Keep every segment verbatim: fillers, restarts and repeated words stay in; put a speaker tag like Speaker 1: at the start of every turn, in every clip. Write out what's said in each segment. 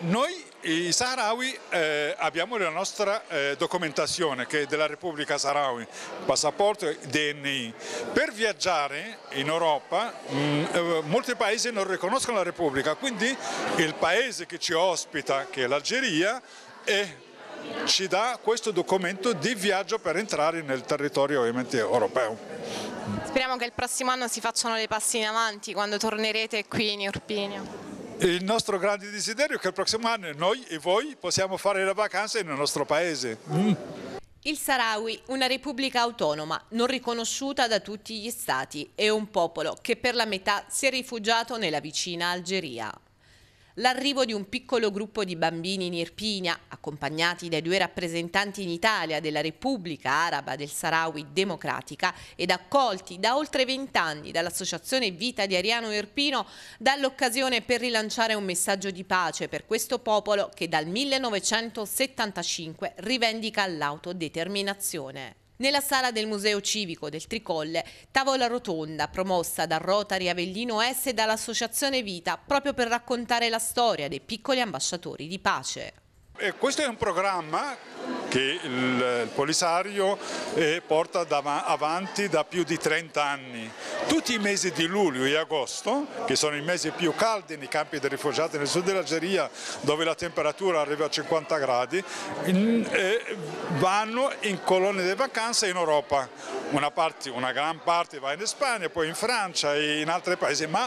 Speaker 1: noi i Saharawi eh, abbiamo la nostra eh, documentazione che è della Repubblica Sahrawi, passaporto e D N I. Per viaggiare in Europa mh, eh, molti paesi non riconoscono la Repubblica, quindi il paese che ci ospita, che è l'Algeria, ci dà questo documento di viaggio per entrare nel territorio ovviamente europeo.
Speaker 2: Speriamo che il prossimo anno si facciano dei passi in avanti quando tornerete qui in Irpino.
Speaker 1: Il nostro grande desiderio è che il prossimo anno noi e voi possiamo fare le vacanze nel nostro paese. Mm.
Speaker 3: Il Sahrawi, una repubblica autonoma, non riconosciuta da tutti gli stati, è un popolo che per la metà si è rifugiato nella vicina Algeria. L'arrivo di un piccolo gruppo di bambini in Irpinia, accompagnati dai due rappresentanti in Italia della Repubblica Araba del Sahrawi Democratica ed accolti da oltre vent'anni dall'Associazione Vita di Ariano Irpino, dà l'occasione per rilanciare un messaggio di pace per questo popolo che dal millenovecentosettantacinque rivendica l'autodeterminazione. Nella sala del Museo Civico del Tricolle, tavola rotonda promossa dal Rotary Avellino Est e dall'Associazione Vita proprio per raccontare la storia dei piccoli ambasciatori di pace.
Speaker 1: E questo è un programma che il, il Polisario eh, porta da, avanti da più di trenta anni. Tutti i mesi di luglio e agosto, che sono i mesi più caldi nei campi dei rifugiati nel sud dell'Algeria, dove la temperatura arriva a cinquanta gradi, in, eh, vanno in colonie di vacanza in Europa. Una, parte, una gran parte va in Spagna, poi in Francia e in altri paesi, ma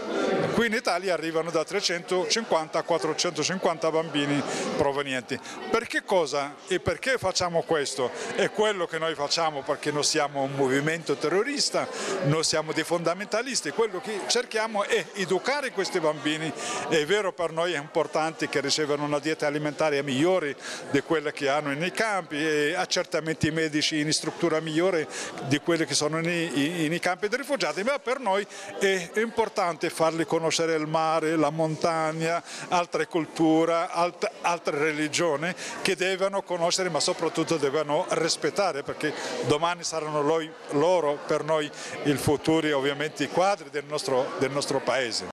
Speaker 1: qui in Italia arrivano da trecentocinquanta a quattrocentocinquanta bambini provenienti. Per che cosa e perché facciamo questo? È quello che noi facciamo perché non siamo un movimento terrorista, non siamo dei fondamentalisti, quello che cerchiamo è educare questi bambini. È vero, per noi è importante che ricevano una dieta alimentare migliore di quella che hanno nei campi e accertamenti medici in struttura migliore di quelle che sono nei, nei campi dei rifugiati, ma per noi è importante farli conoscere il mare, la montagna, altre culture, alt, altre religioni che devono conoscere ma soprattutto devono rispettare, perché domani saranno loro per noi il futuro, ovviamente i quadri del nostro, del nostro paese.